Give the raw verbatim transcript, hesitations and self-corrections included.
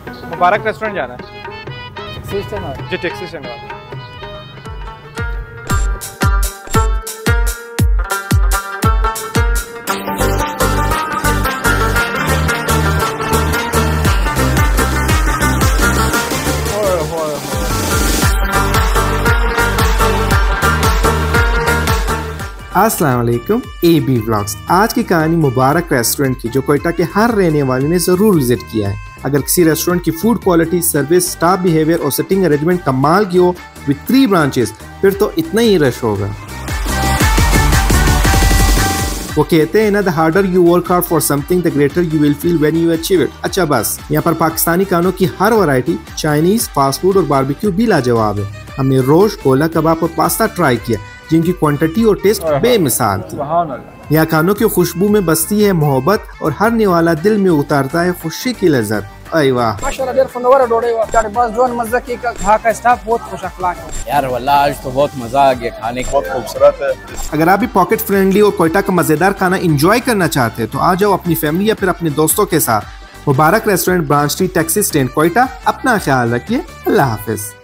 मुबारक restaurant जाना है taxi stand जी, टैक्सी स्टैंड वाला। अस्सलाम वालेकुम, ए बी व्लॉग्स। आज की कहानी मुबारक रेस्टोरेंट की, जो कोयटा के हर रहने वाले ने जरूर विजिट किया है। अगर किसी रेस्टोरेंट की food quality, service, staff behaviour और सिटिंग अरेंजमेंट कमाल की हो विद थ्री ब्रांचेस, फिर तो इतना ही रश होगा। वो कहते हैं ना, the harder you work hard for something the greater you will feel when you achieve it. अच्छा बस, यहाँ पर पाकिस्तानी खानों की हर वैरायटी, चाइनीज, फास्ट फूड और बारबेक्यू भी लाजवाब है। हमने रोस्ट, कोला कबाब और पास्ता ट्राई किया, जिनकी क्वांटिटी और टेस्ट बेमिसाल थी। यहाँ खानों की खुशबू में बसती है मोहब्बत और हर निवाला दिल में उतारता है खुशी की लज्जत। अरे वाह माशाल्लाह, फनवर डोडे चार पांच जोन मजा की का वहाँ का स्टाफ बहुत खुश अखलाक है यार। वल्लाह आज तो बहुत मजा आ गया, खाने का बहुत खूबसूरत है। अगर आप भी पॉकेट फ्रेंडली और कोयटा का मजेदार खाना एंजॉय करना चाहते हैं तो आ जाओ अपनी फैमिली या फिर अपने दोस्तों के साथ। Mubarak restaurant, branch T, taxi stand, Quetta. अपना ख्याल रखिए। अल्लाह हाफिज।